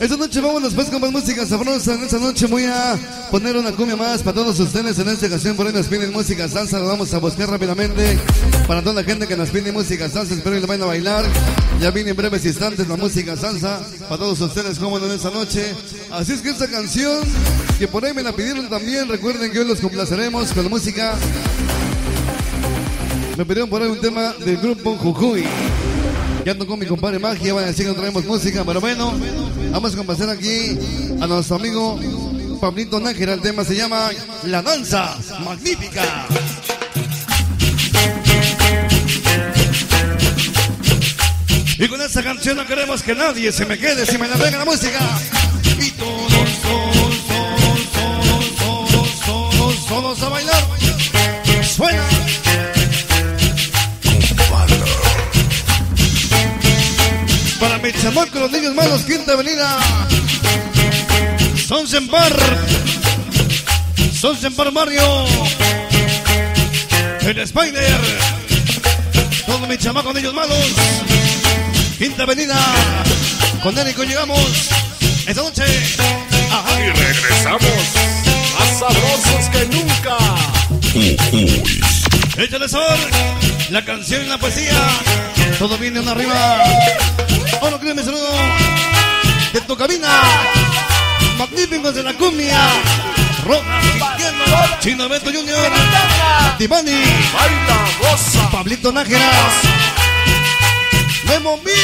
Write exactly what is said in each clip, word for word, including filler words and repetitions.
Esta noche vámonos pues con más música sabrosa. En esta noche voy a poner una cumbia más para todos ustedes. En esta ocasión por ahí nos piden música salsa. Lo vamos a buscar rápidamente para toda la gente que nos pide música salsa. Espero que lo vayan a bailar. Ya viene en breves instantes la música salsa para todos ustedes como en esta noche. Así es que esta canción que por ahí me la pidieron también. Recuerden que hoy los complaceremos con la música. Me pidieron por ahí un tema del grupo Jujuy. Ya ando con mi compadre Magia, van a decir que no traemos música, pero bueno, vamos a complacer aquí a nuestro amigo Pablito Nájera. El tema se llama La Danza Magnífica. Y con esta canción no queremos que nadie se me quede si me la pega la música. Y todos, todos, todos, todos, todos, todos a bailar. Suena. Para mi chamaco, los niños malos, Quinta Avenida. Sonsenbar. Sonsenbar Mario. El Spider. Todos mis chamacos, niños malos. Quinta Avenida. Con Érico llegamos esta noche. Ajá. Y regresamos más sabrosos que nunca. Échale sabor. La canción y la poesía. Todo viene una arriba. Bueno, creo mi saludo de tu cabina. Magníficos de la cumbia. Roja, Chino Beto Junior, Divani, Baila, goza. Pablito Nájera, Memo Mix.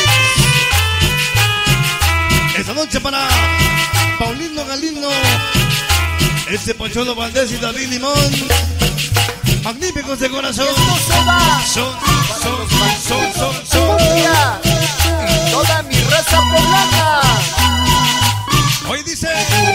Esta noche para Paulino Galindo, ese Pocholo Valdés y David Limón. Magníficos de corazón. Son, son, son, son, son. Toda mi raza poblana. Hoy dice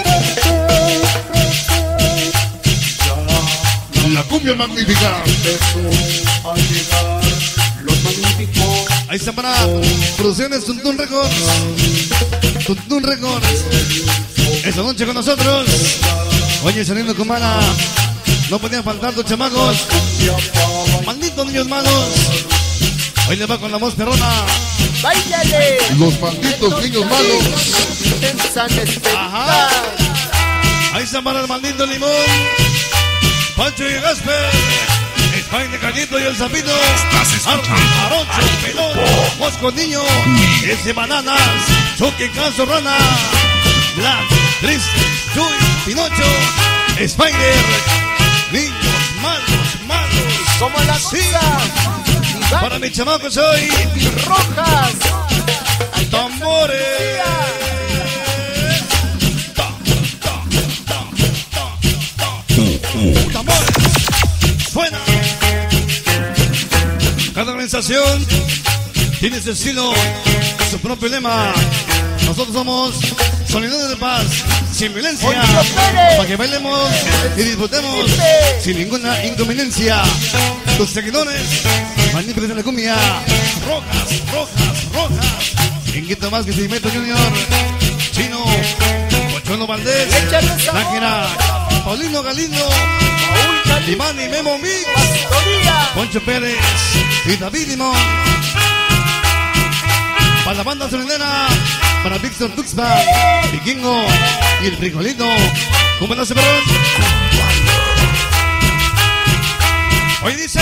La cumbia magnífica. Empezó a llegar los magníficos. ahí está para Producciones Tuntún Records. Tuntún Records. Esta noche con nosotros. Oye, saliendo con mala. No podían faltar tus chamacos. Malditos niños malos. Hoy le va con la voz perrona. ¡Báilale! Los malditos niños malos. En San Esteban. Ajá. Ahí está para el maldito Limón. Pancho y Gasper. España de Cañito y el Zapito. Aroncho, Pelón, Mosco Niño. Ese Bananas. Choque, Caso, Rana. Black, Triste, Chuy, Pinocho. Spider. Niños malos, malos. Como la Sí. cosa. Para mi chamaco soy Rojas. Tambores. Tambores. Suena. Cada organización tiene su estilo, su propio lema. Nosotros somos Solidaridad de Paz, sin violencia, para que bailemos y disfrutemos sin ninguna inconveniencia. Tus seguidores, magníficos de la cumbia, rojas, rojas, rojas. Inquieto más que Silveto Junior, Chino, Pocholo Valdés, Nájera, Paulino Galindo, Limani, Memo Mix, Poncho Pérez y David Limón. Para la banda sonidera, para Víctor Tuxpan, Vikingo y el Frijolito. ¿Cómo no se perron? Hoy dice.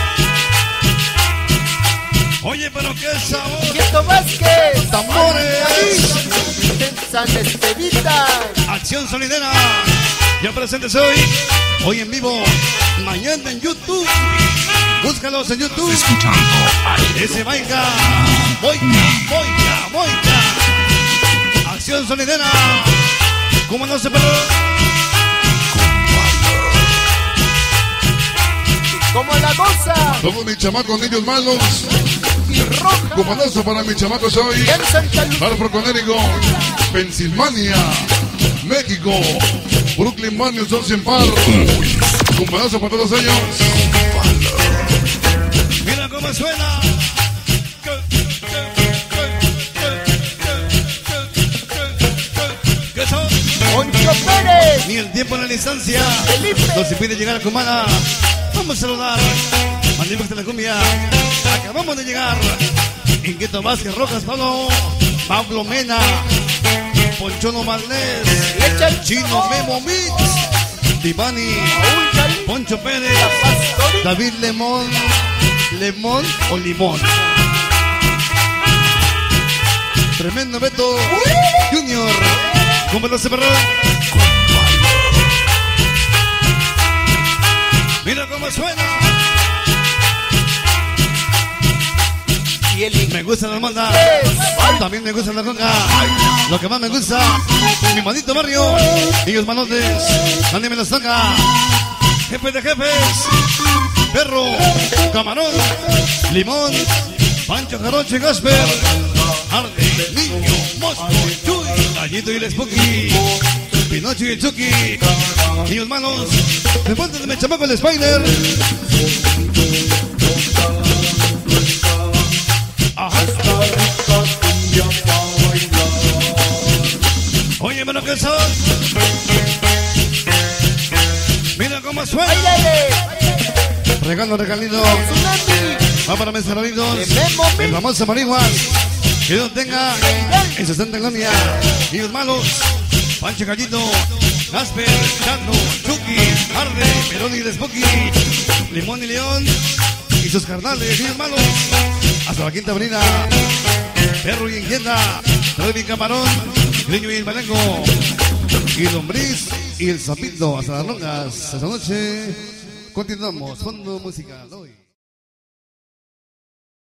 Oye, pero qué sabor. Quieto Vázquez. Tambores. En San Estevita. Acción sonidera. Ya presentes hoy. Hoy en vivo. Mañana en YouTube. Búscalos en YouTube. Ese Maica. Boica, boica, boica. Acción sonidera. ¿Cómo no se perdió? Como la cosa. Todos mis chamacos, niños malos. Y roja. Comanazo para mis chamacos hoy. En Santa Lucía. Bárbaro Conérico, Pensilvania, México, Brooklyn Manuel, Sonsenbar. Comanazo para todos ellos. Mira cómo suena. ¿Qué son? Poncho Pérez. Ni el tiempo ni la distancia Felipe. nos impide llegar a Comana. Vamos a saludar. Magníficos de la cumbia. Acabamos de llegar. Inquieto Vázquez Rojas, Pablo. Pablo Mena. Ponchono Marlés, Y echa el Chino Memo Mix, Divani, Raúl Cali, Poncho la Pérez, Pastorita. David Lemón, Lemón o Limón. Tremendo Beto Junior, cómpralo ese perro. Mira cómo suena. Y el Me gusta la almohada, también me gusta la conga. Lo que más me gusta, mi manito barrio y los manotes. Nadie me los toca. Jefe de jefes, perro, camarón, limón, Pancho Jaroche, Gasper, Arde, Niño, Mosco, Chuy, Gallito y el Spooky, Pinocho y el Chucky, niños malos, de vuelta de mi chamaco el Spider. Ajá. Oye, pero que son. Mira cómo suena. Bailale. Regalo, regalito. Tsunami. Va para mis hermanitos. De Memo Mix. El famoso marihuas. Que Dios tenga en su santa gloria. Y los malos. Pancho Gallito. Gasper, Chando, Chucky, Arde, Perón y el Spooky. Limón y León. Y sus carnales. Y los malos. Hasta la quinta avenida. Perro y Inquieta. Trevi Camarón. Niño y el Marengo. Y Lombriz y el Zapito. Hasta las longas. Esta noche continuamos. Fondo musical hoy.